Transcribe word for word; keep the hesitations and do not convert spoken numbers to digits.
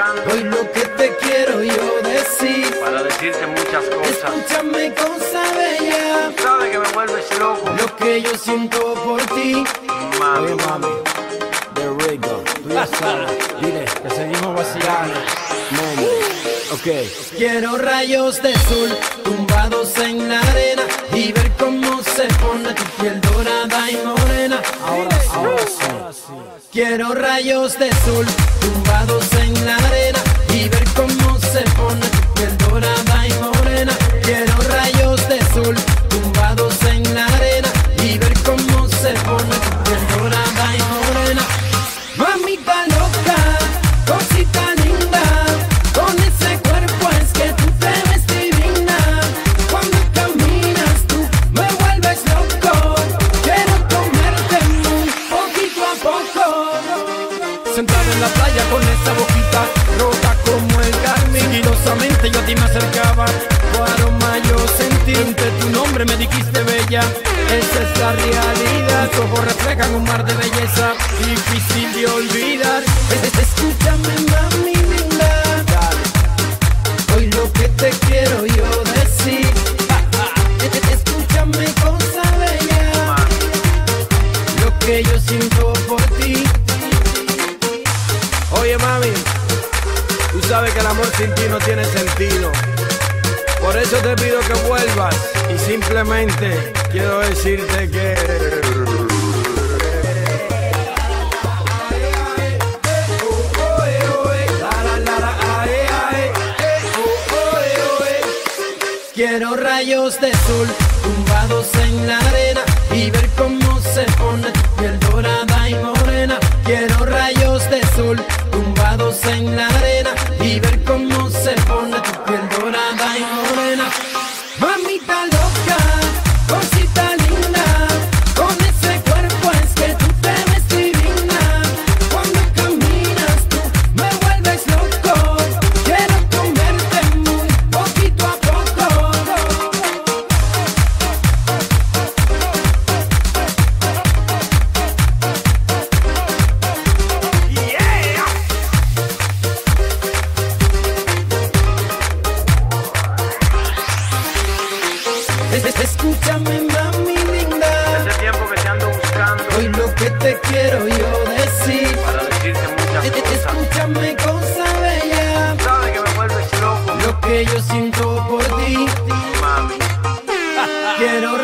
buscando. Hoy lo que te quiero yo decir, para decirte muchas cosas. Escúchame, cosa bella. Tú sabes que me vuelves loco lo que yo siento por ti. Mami. Oye, mami, de Rico, tú ya sabes. Dile que seguimos vacilando. Mami, ok. Quiero rayos de sol tumbados en la arena y ver cómo se pone tu piel dorada y morena. Ahora sí, ahora sí. Quiero rayos de sol tumbados en la arena y ver cómo se pone tu piel dorada y morena. Quiero rayos de sol tumbados en la arena y ver cómo se pone tu piel dorada y morena. Mamita loca, cosita linda, con ese cuerpo es que tú te ves divina. Cuando caminas tú me vuelves loco, quiero comerte muy poquito a poco. Sentada en la playa con esa boquita rota como el carmín, sigilosamente yo a ti me acercaba, tu aroma yo sentí, entre tu nombre me dijiste bella. Esa es la realidad, tus ojos reflejan un mar de belleza difícil de olvidar. Escúchame, mami linda, hoy lo que te quiero yo decir. Escúchame, cosa bella, lo que yo siento por ti. Oye, mami, tú sabes que el amor sin ti no tiene sentido. Por eso te pido que vuelvas y simplemente quiero decirte que quiero rayos de sol tumbados en la arena y ver cómo se pone tu piel dorada y morena. Quiero rayos de sol tumbados en la arena y ver cómo se pone tu piel dorada y morena. Mamita loca, cosita linda, con ese cuerpo es que tú te ves divina. Cuando caminas tú me vuelves loco, quiero comerte muy poquito a poco. Yeah. Escúchame, mami linda, Hace tiempo que te ando buscando hoy lo que te quiero yo decir. para decirte muchas cosas. Escúchame, cosa bella, Tú sabes que me vuelves loco lo que yo siento por ti. Mami. Quiero